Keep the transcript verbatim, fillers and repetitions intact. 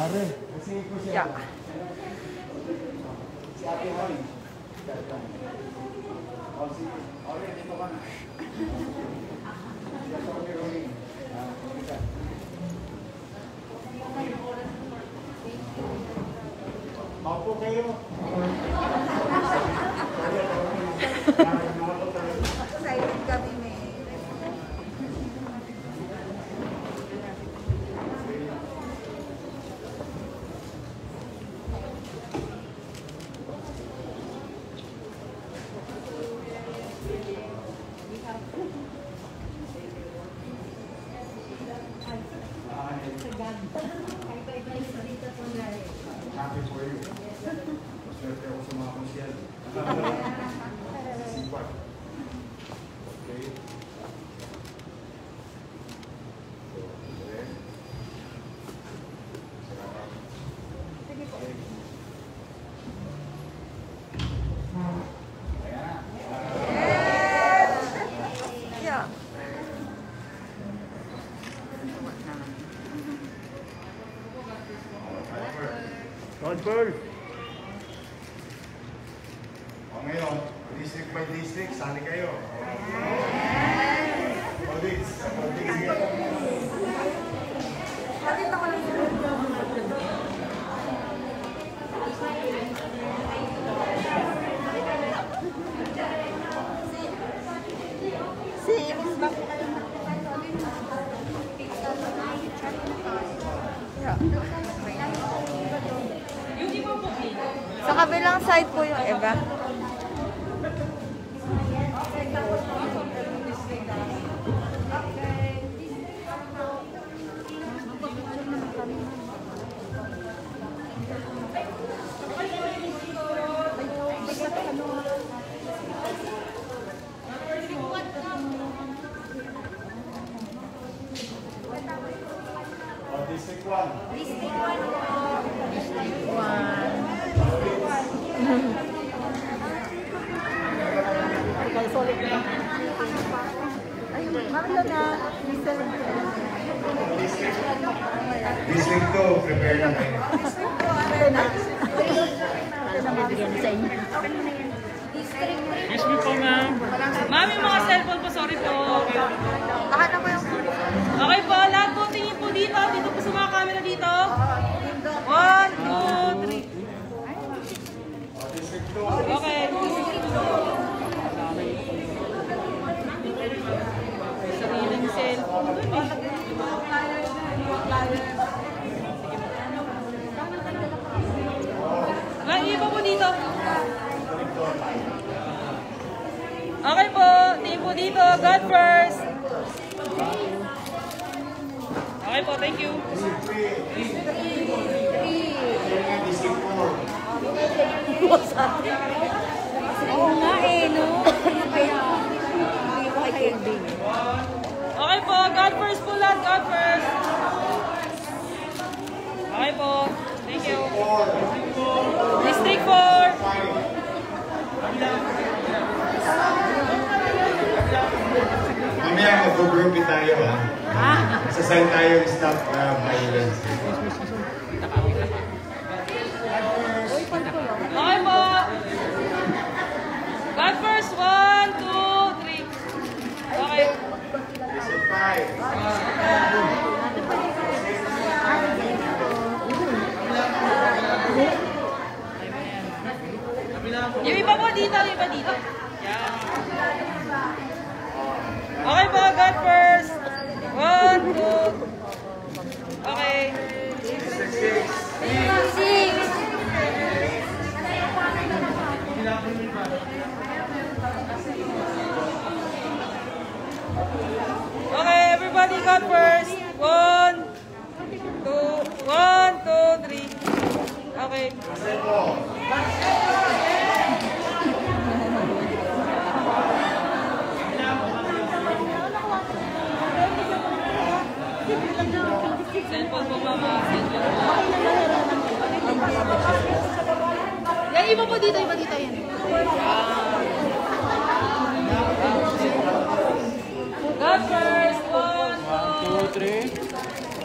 Yeah. Maupo kayo. Excited kami may. Happy for you. Swerte ako sa mga konsyal. Sipag. Okay. Sige po. Yeah. God first. O ngayon, district by district, sali kayo. Audits. Audits. Bakit ako lang si Miss Baki ka lang sa kabilang side po yung iba. District one. District one po. District one. Ay, solid na. Ay, Marlo na. District two, prepare na kayo. District two, ano na? Ito na mabigyan sa inyo. District three. Excuse me po, ma'am. Ma'am, yung mga cellphone po, sorry po. Baka na mo yung... Okay po, lahat po tingin po dito. Dito po sa mga camera dito. One, two, three. District two. Okay. Sariling cellphone. May iba po dito. Okay po, tingin po dito. God first. Okay po, thank you. District three. District four. Oo nga eh, no? Okay po, God first po lahat. God first. Okay po, thank you. District four. Mamaya mag-groupie tayo ha. Sasal tayo yung stop uh, violence. Okay po. God first. One, two, three. Okay. District five. Yung iba po dito, yung iba dito. Yan. Okay po, God first. One, two. Okay. District six. Six. Okay, everybody, God first. One, two, one, two, three. Okay. Cellphone po, mama. Cellphone po. Yan, iba po dito, iba dito yan. God first. One, two, three.